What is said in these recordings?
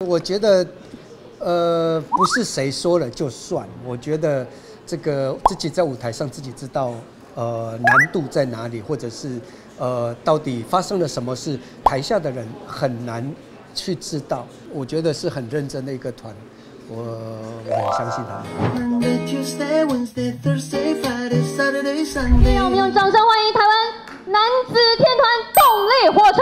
我觉得，不是谁说了就算。我觉得这个自己在舞台上自己知道，难度在哪里，或者是到底发生了什么事，台下的人很难去知道。我觉得是很认真的一个团，我很相信他们。 让我们用掌声欢迎台湾男子天团动力火车。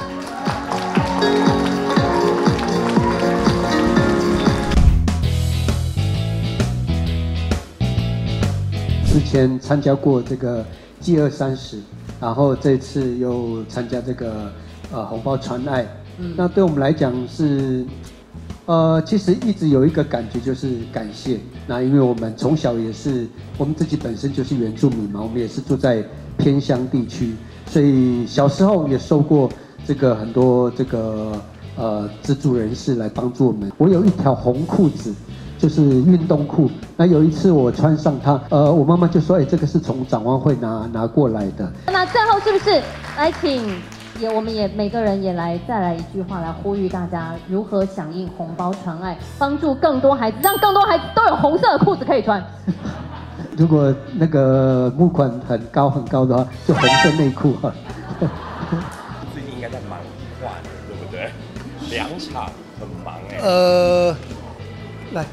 之前参加过这个饥饿30，然后这次又参加这个红包传爱。那对我们来讲是，其实一直有一个感觉就是感谢。那因为我们从小也是，我们自己本身就是原住民嘛，我们也是住在偏乡地区，所以小时候也受过这个很多这个资助人士来帮助我们。我有一条红裤子。 就是运动裤，那有一次我穿上它，我妈妈就说：“哎，这个是从展望会拿过来的。” 那最后是不是来请我们每个人也再来一句话来呼吁大家如何响应红包传爱，帮助更多孩子，让更多孩子都有红色的裤子可以穿。 如果那个募款很高的话，就红色内裤哈。 最近应该在忙跨年，对不对？2场很忙哎。 来。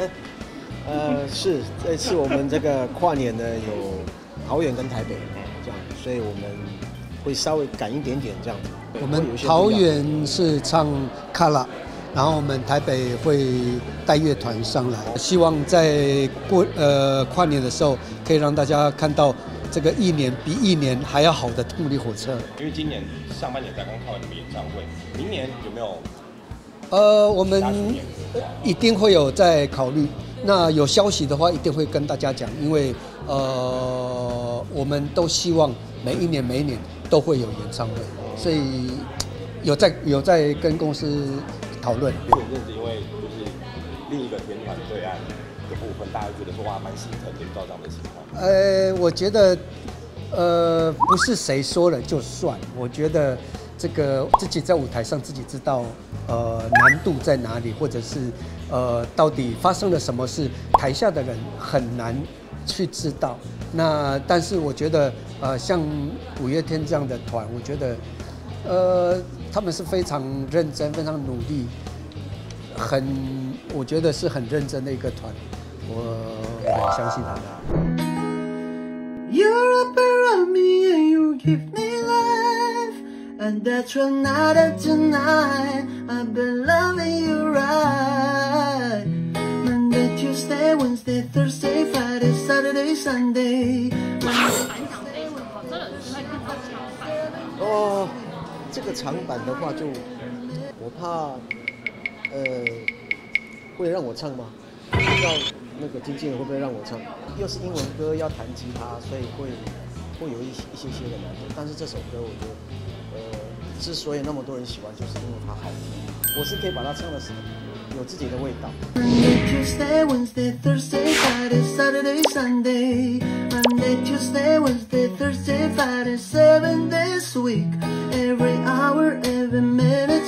是这次我们这个跨年呢有桃园跟台北这样，所以我们会稍微赶一点点这样子。 我们桃园是唱卡拉，然后我们台北会带乐团上来，希望在跨年的时候可以让大家看到这个一年比一年还要好的动力火车。因为今年上半年才刚看完你们演唱会，明年有没有？ 我们一定会有在考虑。那有消息的话，一定会跟大家讲，因为我们都希望每一年都会有演唱会，所以有在跟公司讨论。 前阵子因为就是另一个天团对岸的部分，大家觉得说哇蛮心疼的，遇到这样的情况。 我觉得不是谁说了就算，我觉得。 这个自己在舞台上自己知道，难度在哪里，或者是到底发生了什么事，台下的人很难去知道。那但是我觉得，像五月天这样的团，我觉得，他们是非常认真、非常努力，我觉得是很认真的一个团，我很相信他们。You're up around me and you give me life. And that's why night after night I've been loving you right. Monday, Tuesday, Wednesday, Thursday, Friday, Saturday, Sunday. 哦，这个长版的话就，我怕，会让我唱吗？不知道那个经纪人会不会让我唱？又是英文歌，要弹吉他，所以会有一些的难度。但是这首歌我觉得。 之所以那么多人喜欢，就是因为它好听。我是可以把它唱的有自己的味道。Monday, Tuesday, Wednesday, Thursday, Friday, Saturday, Sunday. Monday, Tuesday, Wednesday, Thursday, Friday, 7 days a week. Every hour, every minute.